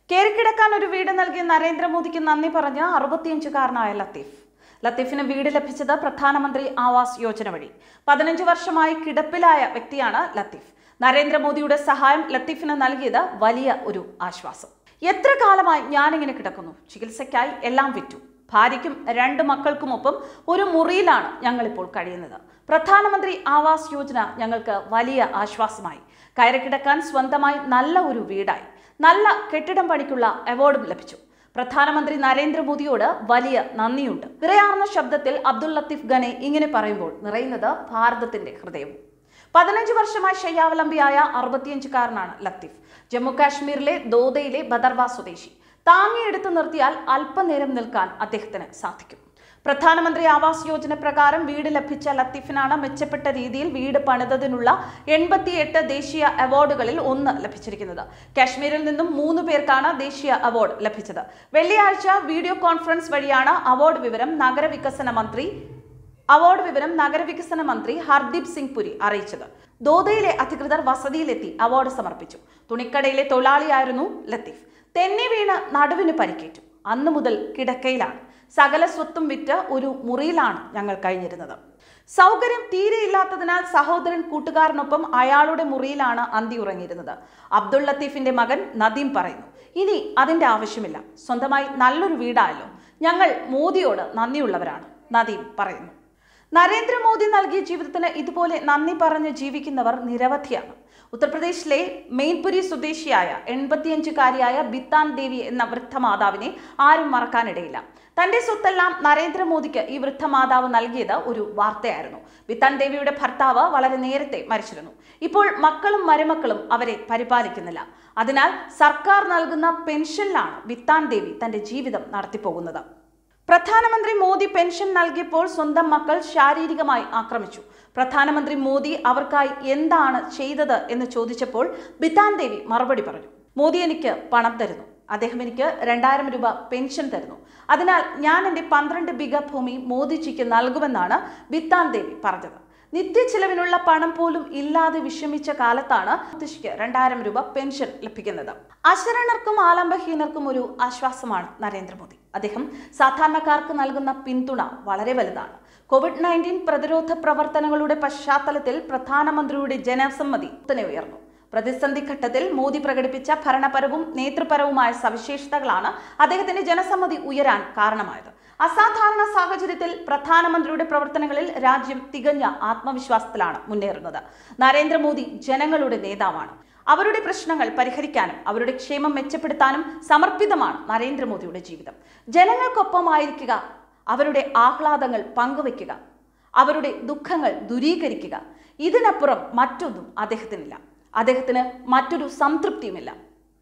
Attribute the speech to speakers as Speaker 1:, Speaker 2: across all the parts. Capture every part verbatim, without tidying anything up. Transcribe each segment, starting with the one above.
Speaker 1: കേറിക്കിടക്കാൻ ഒരു വീട് നൽകിയ നരേന്ദ്രമോദിക്ക് നന്ദി പറഞ്ഞ അറുപത്തിയഞ്ചുകാരനായ ലത്തീഫ്. ലത്തീഫിന് വീട് ലഭിച്ചത് പ്രധാനമന്ത്രി ആവാസ് യോജന വഴി. പതിനഞ്ച് വർഷമായി കിടപ്പിലായ വ്യക്തിയാണ് ലത്തീഫ്. നരേന്ദ്രമോദിയുടെ സഹായം ലത്തീഫിന് നൽകിയത് വലിയ ഒരു ആശ്വാസം. എത്ര കാലമായി ഞാനിങ്ങനെ കിടക്കുന്നു, ചികിത്സയ്ക്കായി എല്ലാം വിറ്റു. ഭാര്യയ്ക്കും രണ്ട് മക്കൾക്കുമൊപ്പം ഒരു മുറിയിലാണ് ഞങ്ങളിപ്പോൾ കഴിയുന്നത്. പ്രധാനമന്ത്രി ആവാസ് യോജന ഞങ്ങൾക്ക് വലിയ ആശ്വാസമായി. കയറിക്കിടക്കാൻ സ്വന്തമായി നല്ല ഒരു വീടായി. നല്ല കെട്ടിടം പണിക്കുള്ള അവാർഡും ലഭിച്ചു. പ്രധാനമന്ത്രി നരേന്ദ്രമോദിയോട് വലിയ നന്ദിയുണ്ട്. വിറയാർന്ന ശബ്ദത്തിൽ അബ്ദുൾ ലത്തീഫ് ഖനെ ഇങ്ങനെ പറയുമ്പോൾ നിറയുന്നത് ഭാരതത്തിന്റെ ഹൃദയവും. പതിനഞ്ച് വർഷമായി ശയ്യാവലംബിയായ അറുപത്തിയഞ്ചുകാരനാണ് ലത്തീഫ്. ജമ്മു കാശ്മീരിലെ ദോദയിലെ ബദർവ സ്വദേശി. താങ്ങിയെടുത്ത് നിർത്തിയാൽ അല്പനേരം നിൽക്കാൻ അദ്ദേഹത്തിന് സാധിക്കും. പ്രധാനമന്ത്രി ആവാസ് യോജന പ്രകാരം വീട് ലഭിച്ച ലത്തീഫിനാണ് മെച്ചപ്പെട്ട രീതിയിൽ വീട് പണിതതിനുള്ള എൺപത്തിയെട്ട് ദേശീയ അവാർഡുകളിൽ ഒന്ന് ലഭിച്ചിരിക്കുന്നത്. കാശ്മീരിൽ നിന്നും മൂന്ന് പേർക്കാണ് ദേശീയ അവാർഡ് ലഭിച്ചത്. വെള്ളിയാഴ്ച വീഡിയോ കോൺഫറൻസ് വഴിയാണ് അവാർഡ് വിവരം നഗരവികസന മന്ത്രി അവാർഡ് വിവരം നഗരവികസന മന്ത്രി ഹർദീപ് സിംഗ് പുരി അറിയിച്ചത്. ദോദയിലെ അധികൃതർ വസതിയിലെത്തി അവാർഡ് സമർപ്പിച്ചു. തുണിക്കടയിലെ തൊഴിലാളിയായിരുന്നു ലത്തീഫ്. തെന്നി വീണ് നടുവിന് പരിക്കേറ്റു. അന്നു മുതൽ കിടക്കയിലാണ്. സകല സ്വത്തും വിറ്റ് ഒരു മുറിയിലാണ് ഞങ്ങൾ കഴിഞ്ഞിരുന്നത്. സൗകര്യം തീരെയില്ലാത്തതിനാൽ സഹോദരൻ കൂട്ടുകാരനൊപ്പം അയാളുടെ മുറിയിലാണ് അന്തി ഉറങ്ങിയിരുന്നത്. അബ്ദുൾ ലത്തീഫിന്റെ മകൻ നദീം പറയുന്നു, ഇനി അതിന്റെ ആവശ്യമില്ല. സ്വന്തമായി നല്ലൊരു വീടായല്ലോ. ഞങ്ങൾ മോദിയോട് നന്ദിയുള്ളവരാണ്. നദീം പറയുന്നു. നരേന്ദ്രമോദി നൽകിയ ജീവിതത്തിന് ഇതുപോലെ നന്ദി പറഞ്ഞ് ജീവിക്കുന്നവർ നിരവധിയാണ്. ഉത്തർപ്രദേശിലെ മെയിൻപുരി സ്വദേശിയായ എൺപത്തിയഞ്ചുകാരിയായ ബിത്താൻ ദേവി എന്ന വൃദ്ധമാതാവിനെ ആരും മറക്കാനിടയില്ല. തന്റെ സ്വത്തെല്ലാം നരേന്ദ്രമോദിക്ക് ഈ വൃദ്ധമാതാവ് നൽകിയത് ഒരു വാർത്തയായിരുന്നു. ബിത്താൻ ദേവിയുടെ ഭർത്താവ് വളരെ നേരത്തെ മരിച്ചിരുന്നു. ഇപ്പോൾ മക്കളും മരുമക്കളും അവരെ പരിപാലിക്കുന്നില്ല. അതിനാൽ സർക്കാർ നൽകുന്ന പെൻഷനിലാണ് ബിത്താൻ ദേവി തന്റെ ജീവിതം നടത്തിപ്പോകുന്നത്. പ്രധാനമന്ത്രി മോദി പെൻഷൻ നൽകിയപ്പോൾ സ്വന്തം മക്കൾ ശാരീരികമായി ആക്രമിച്ചു. പ്രധാനമന്ത്രി മോദി അവർക്കായി എന്താണ് ചെയ്തത് എന്ന് ചോദിച്ചപ്പോൾ ബിത്താൻ ദേവി മറുപടി പറഞ്ഞു, മോദി എനിക്ക് പണം തരുന്നു. അദ്ദേഹം എനിക്ക് രണ്ടായിരം രൂപ പെൻഷൻ തരുന്നു. അതിനാൽ ഞാൻ എൻ്റെ പന്ത്രണ്ട് ബിഘ ഭൂമി മോദിജിക്ക് നൽകുമെന്നാണ് ബിത്താൻ ദേവി പറഞ്ഞത്. നിത്യച്ചിലവിനുള്ള പണം പോലും ഇല്ലാതെ വിഷമിച്ച കാലത്താണ് മോദിജിക്ക് രണ്ടായിരം രൂപ പെൻഷൻ ലഭിക്കുന്നത്. അശരണർക്കും ആലംബഹീനർക്കും ഒരു ആശ്വാസമാണ് നരേന്ദ്രമോദി. അദ്ദേഹം സാധാരണക്കാർക്ക് നൽകുന്ന പിന്തുണ വളരെ വലുതാണ്. കോവിഡ് നയൻറ്റീൻ പ്രതിരോധ പ്രവർത്തനങ്ങളുടെ പശ്ചാത്തലത്തിൽ പ്രധാനമന്ത്രിയുടെ ജനസമ്മതി കുത്തനെ ഉയർന്നു. പ്രതിസന്ധി ഘട്ടത്തിൽ മോദി പ്രകടിപ്പിച്ച ഭരണപരവും നേതൃപരവുമായ സവിശേഷതകളാണ് അദ്ദേഹത്തിന്റെ ജനസമ്മതി ഉയരാൻ കാരണമായത്. അസാധാരണ സാഹചര്യത്തിൽ പ്രധാനമന്ത്രിയുടെ പ്രവർത്തനങ്ങളിൽ രാജ്യം തികഞ്ഞ ആത്മവിശ്വാസത്തിലാണ് മുന്നേറുന്നത്. നരേന്ദ്രമോദി ജനങ്ങളുടെ നേതാവാണ്. അവരുടെ പ്രശ്നങ്ങൾ പരിഹരിക്കാനും അവരുടെ ക്ഷേമം മെച്ചപ്പെടുത്താനും സമർപ്പിതമാണ് നരേന്ദ്രമോദിയുടെ ജീവിതം. ജനങ്ങൾക്കൊപ്പമായിരിക്കുക, അവരുടെ ആഹ്ലാദങ്ങൾ പങ്കുവയ്ക്കുക, അവരുടെ ദുഃഖങ്ങൾ ദൂരീകരിക്കുക, ഇതിനപ്പുറം മറ്റൊന്നും അദ്ദേഹത്തിനില്ല. അദ്ദേഹത്തിന് മറ്റൊരു സംതൃപ്തിയുമില്ല.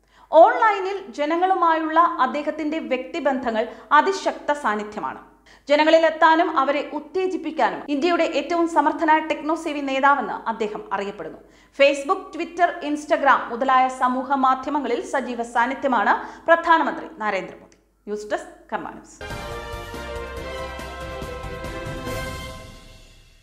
Speaker 1: ഓൺലൈനിൽ ജനങ്ങളുമായുള്ള അദ്ദേഹത്തിന്റെ വ്യക്തിബന്ധങ്ങൾ അതിശക്ത സാന്നിധ്യമാണ്. ജനങ്ങളിലെത്താനും അവരെ ഉത്തേജിപ്പിക്കാനും ഇന്ത്യയുടെ ഏറ്റവും സമർത്ഥനായ ടെക്നോസേവി നേതാവെന്ന് അദ്ദേഹം അറിയപ്പെടുന്നു. ഫേസ്ബുക്ക്, ട്വിറ്റർ, ഇൻസ്റ്റഗ്രാം മുതലായ സമൂഹ മാധ്യമങ്ങളിൽ സജീവ സാന്നിധ്യമാണ് പ്രധാനമന്ത്രി Narendra Modi. News desk Karma news.